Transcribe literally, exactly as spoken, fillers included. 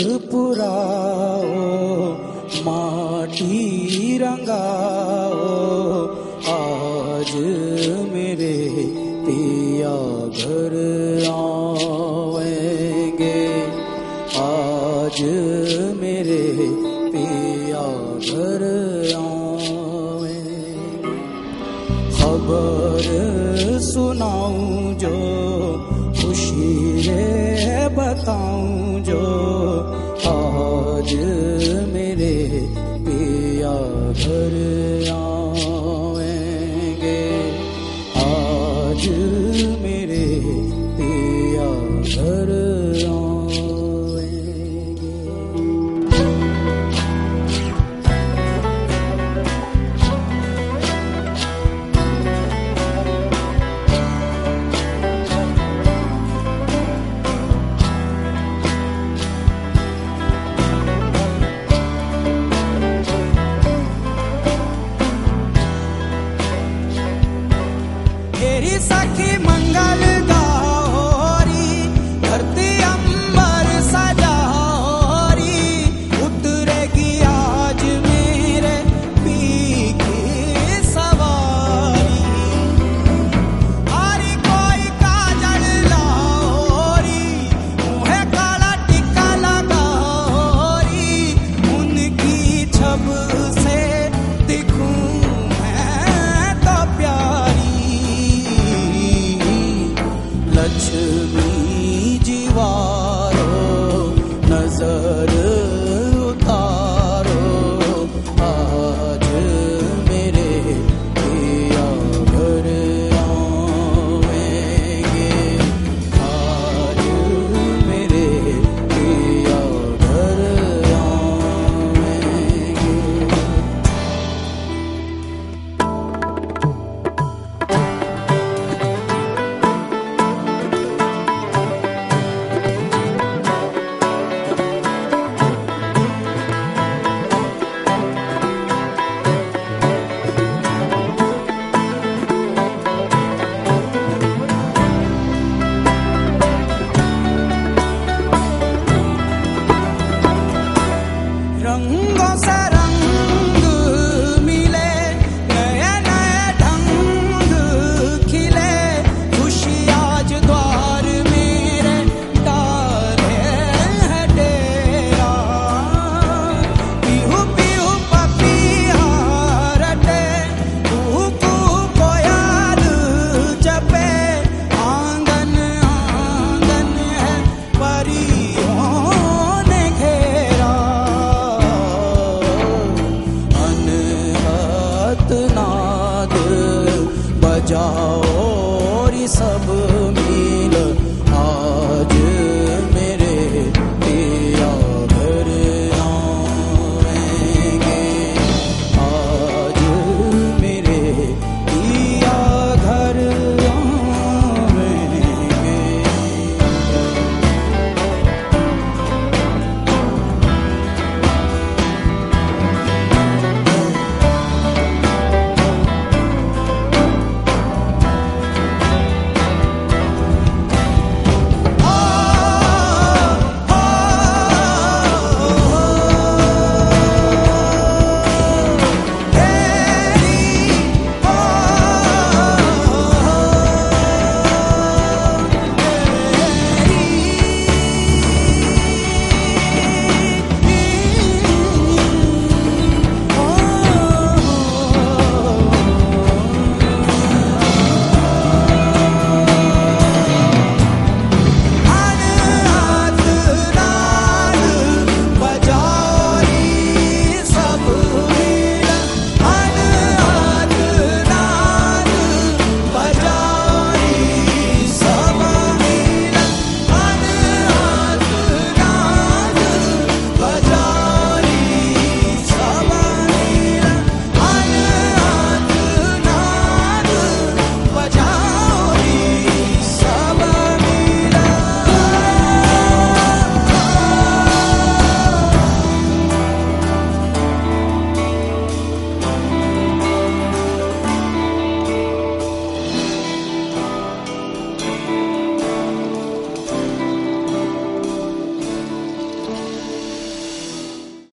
पुराओ माटी रंगाओ, आज मेरे पिया घर आवेंगे, आज मेरे पिया घर आवेंगे। खबर सुनाऊं जो खुशी रे बताऊं जो, आज मेरे पिया घर आवेंगे, आज मेरे पिया घर आवेंगे। तेरी सखी मंगल गौरी, धरती अंबर सजारी, उतरेगी आज मेरे पी की सवारी। आरी कोई काजल लाओरी, मुँहे काला टिक्का लगाओरी, उनकी छब से दिखूं मैं तो प्यारी। लक्ष्मी जीवा